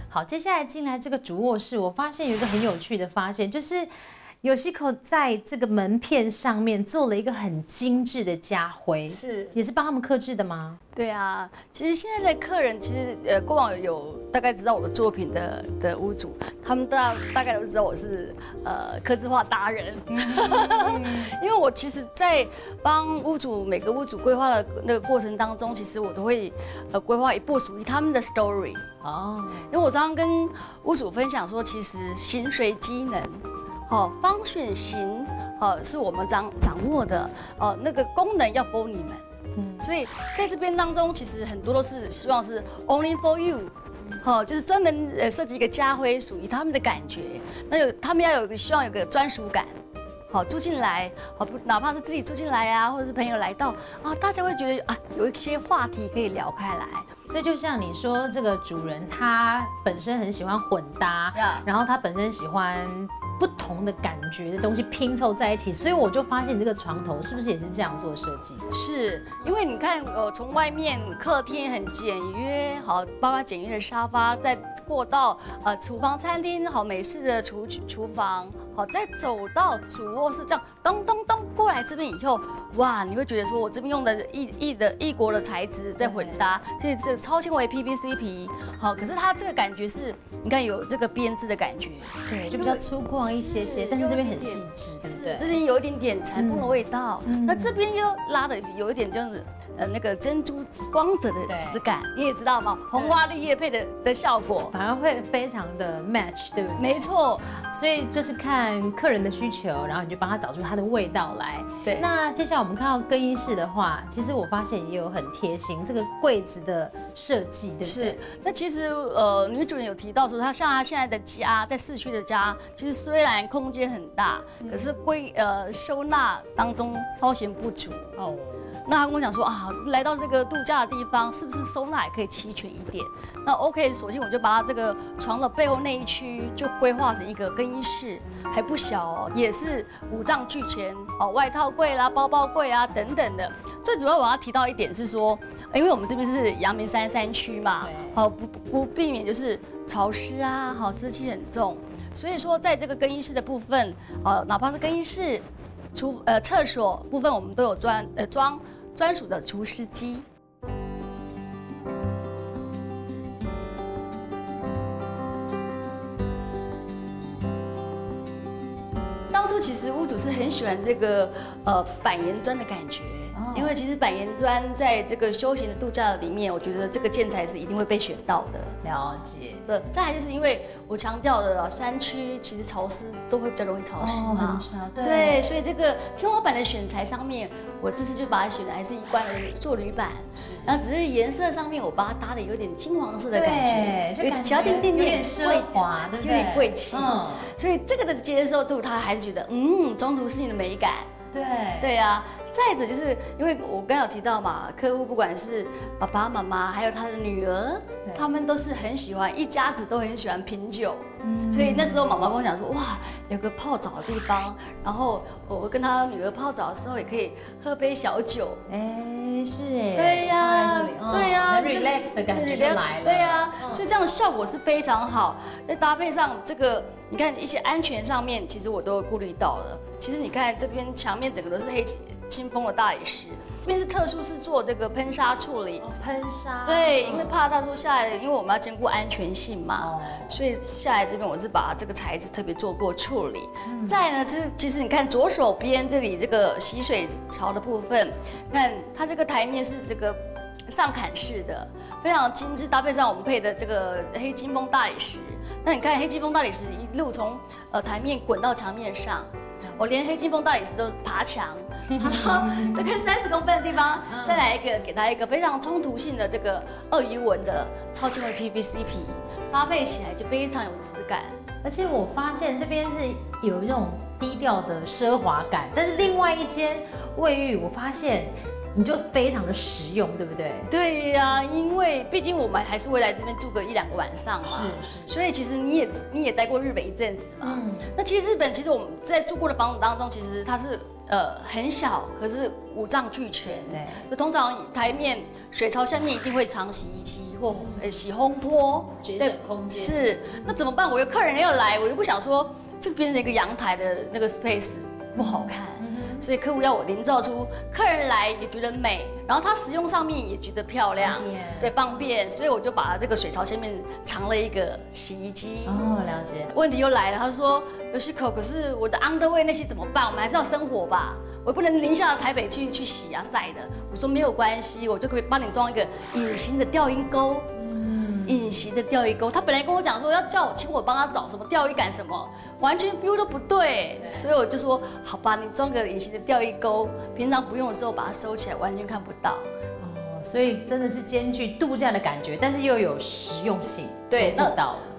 好，接下来进来这个主卧室，我发现有一个很有趣的发现，就是Yoshiko在这个门片上面做了一个很精致的家徽，也是帮他们客制的吗？ 对啊，其实现在的客人其实过往有大概知道我的作品的屋主，他们大概都知道我是客制化达人，因为我其实，在帮每个屋主规划的那个过程当中，其实我都会规划一部属于他们的 story 哦，因为我常常跟屋主分享说，其实形随机能。方选型，是我们掌握的，那个功能要 for 你们，所以在这边当中，其实很多都是希望是 only for you，就是专门设计一个家徽，属于他们的感觉。那他们要希望有个专属感，住进来，哪怕是自己住进来啊，或者是朋友来到啊，大家会觉得啊，有一些话题可以聊开来。 所以就像你说，这个主人他本身很喜欢混搭，然后他本身喜欢不同的感觉的东西拼凑在一起，所以我就发现你这个床头是不是也是这样做设计？ 是因为你看，从外面客厅很简约，包括简约的沙发，再过到厨房餐厅，美式的厨房，再走到主卧室，这样咚咚咚过来这边以后，哇，你会觉得说我这边用的异国的材质在混搭，所以这超纤维 PVC 皮，可是它这个感觉是，你看有这个编织的感觉， 对，就比较粗犷一些，但是这边很细致，对不对？ 这边有一点点裁缝的味道，那这边又拉的有一点这样子。那个珍珠光泽的质感，你也知道吗？红花绿叶配的效果， 反而会非常的 match， 对不对？ 没错， 所以就是看客人的需求，然后你就帮他找出他的味道来。 对。 那接下来我们看到更衣室的话，其实我发现也有很贴心这个柜子的设计，对不对？ 是。那其实女主人有提到说，她现在的家在市区的家，其实虽然空间很大，可是收纳当中稍嫌不足哦。那他跟我讲说啊，来到这个度假的地方，是不是收纳也可以齐全一点？那 OK， 索性我就把它这个床的背后那一区就规划成一个更衣室，还不小哦，也是五脏俱全哦，外套柜啦、包包柜啊等等的。最主要我要提到一点是说，因为我们这边是阳明山区嘛，不避免就是潮湿啊，湿气很重，所以说在这个更衣室的部分，哪怕是更衣室、厕所部分，我们都有装专属的除湿机。当初其实屋主是很喜欢这个板岩砖的感觉。因为其实板岩砖在这个休闲的度假里面，我觉得这个建材是一定会被选到的。 了解。 再来就是因为我强调的山区其实潮湿都会比较容易潮湿嘛，对，所以这个天花板的选材上面，我这次就把它选的还是一般的塑铝板，然后只是颜色上面我把它搭的有点金黄色的感觉， 就感觉有点奢华，对不对？ 有点贵气，所以这个的接受度，他还是觉得中途性的美感。对啊。再者就是因为我刚有提到嘛，客户不管是爸爸妈妈，还有他的女儿，他们都是很喜欢，一家子都很喜欢品酒，所以那时候妈妈跟我讲说，哇，有个泡澡的地方，然后我跟他女儿泡澡的时候也可以喝杯小酒， 是哎， 对呀，对呀 ，relax 的感觉就来了， 对呀，所以这样的效果是非常好，再搭配上这个，你看一些安全上面，其实我都顾虑到了。其实你看这边墙面整个都是黑清风的大理石，这边是特殊是做这个喷砂处理。 喷砂。 对，因为怕到时候下来，因为我们要兼顾安全性嘛，所以下来这边我是把这个材质特别做过处理。再来呢，其实你看左手边这里这个洗水槽的部分，看它这个台面是这个上砍式的，非常精致，搭配上我们配的这个黑金风大理石。那你看黑金风大理石一路从台面滚到墙面上。我连黑金风大理石都爬墙，爬到大概30公分的地方，再来给它一个非常冲突性的这个鳄鱼纹的超纤维 PVC 皮，搭配起来就非常有质感。 而且我发现这边是有一种低调的奢华感，但是另外一间卫浴我发现你就非常的实用，对不对？ 对呀，因为毕竟我们还是会来这边住个1、2个晚上嘛，是，所以其实你也待过日本一阵子嘛，那其实日本我们在住过的房子当中，其实它是很小，可是五脏俱全，对，就通常台面水槽下面一定会藏洗衣机或洗烘托， 节省空间。 是，那怎么办？我有客人要来，我又不想说就变成一个阳台的那个 space 不好看。所以客户要我营造出客人来也觉得美，然后他使用上面也觉得漂亮，对，方便，所以我就把这个水槽前面藏了一个洗衣机。 哦，了解。 问题又来了，他说Yoshiko，可是我的 underwear 那些怎么办？我们还是要生活吧，我不能淋下台北去洗啊晒的。我说没有关系，我就可以帮你装一个隐形的钓鱼钩。隐形的钓鱼钩，他本来跟我讲说要请我帮他找什么钓鱼竿什么，完全 feel 都不对，所以我就说好吧，你装个隐形的钓鱼钩，平常不用的时候把它收起来，完全看不到。 哦，所以真的是兼具度假的感觉，但是又有实用性， 对，那